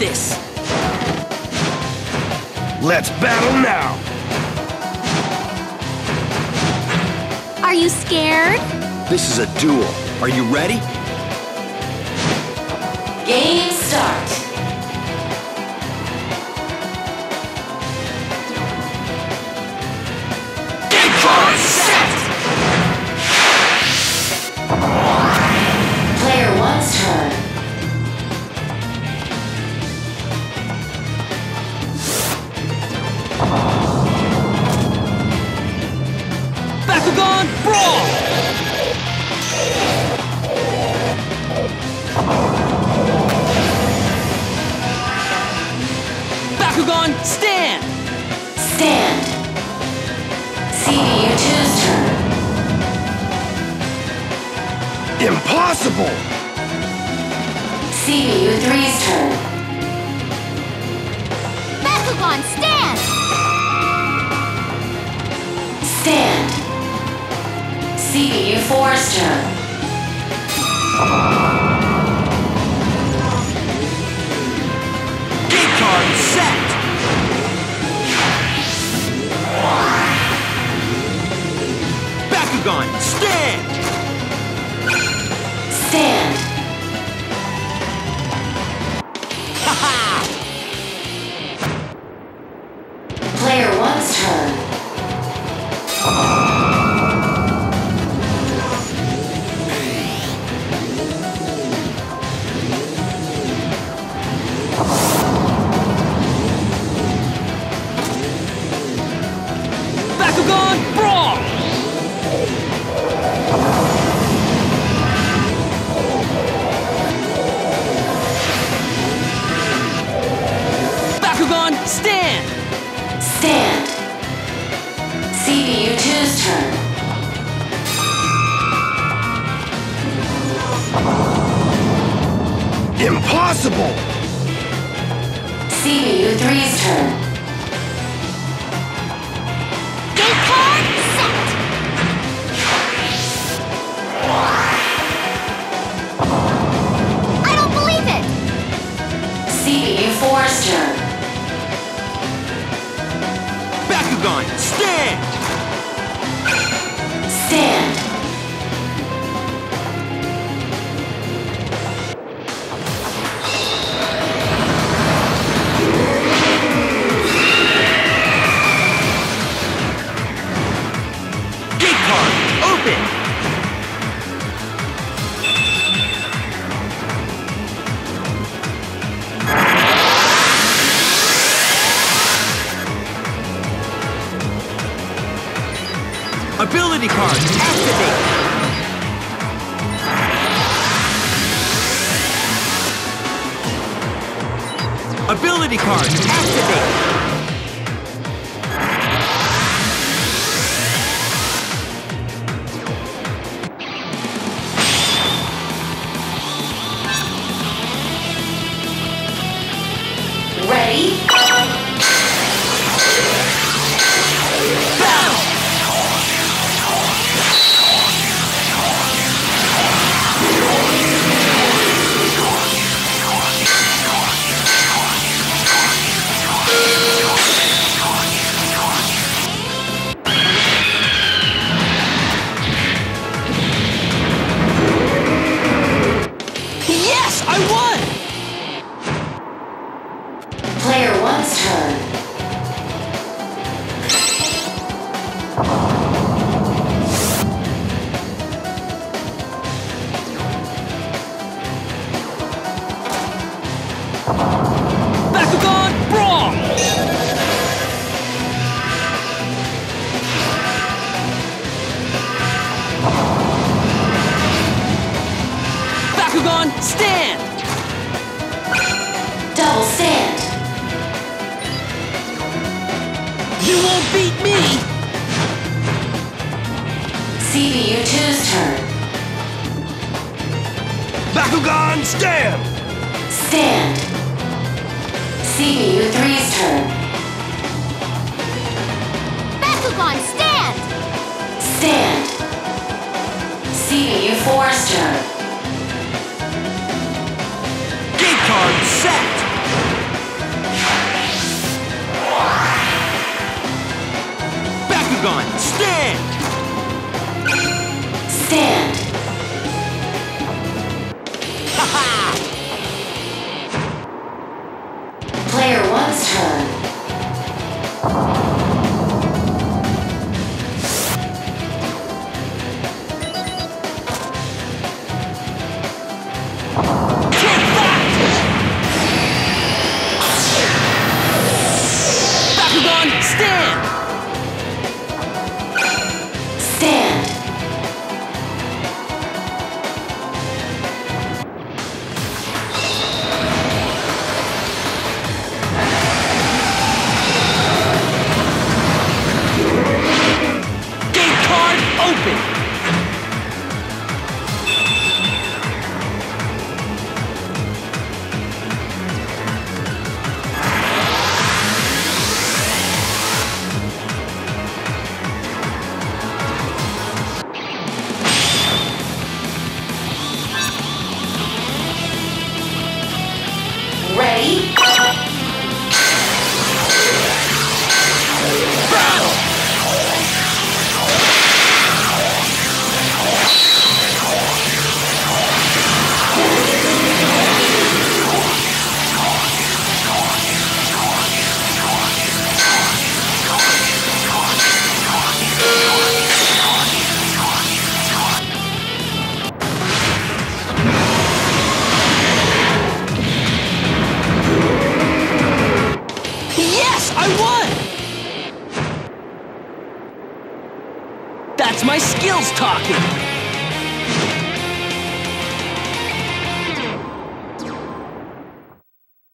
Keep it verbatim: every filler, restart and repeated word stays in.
this! Let's battle now! Are you scared? This is a duel. Are you ready? Game start. Game card set! Player one's turn. Bakugan Brawl! Bakugan Stand! Stand. C B U two's turn. Impossible! C B U three's turn. Bakugan, stand! Stand. C B U four's turn. Game card set! Bakugan Stand! Stand. Haha! Player one's turn. Bakugan Brawl! Bakugan Stand! Stand. C B U two's turn. Impossible! C B U three's turn. Game card, set! I don't believe it! C B U four's turn. Bakugan Stand! Stand. Gate card open! Ability card activate! Ability card activate! Ready? Battle! Yes, I won! Player one's turn. Bakugan Brawl! Bakugan Stand! Double stand. You won't beat me! C B U two's turn. Bakugan, stand! Stand. C B U three's turn. Bakugan, stand! Stand. C B U four's turn. Gate card set! Bakugan, stand! Stand. Ha-ha! Player one's turn. Take that! Bakugan, stand! Stand. Gate card open! Ready? Battle! Yes, I won! That's my skills talking!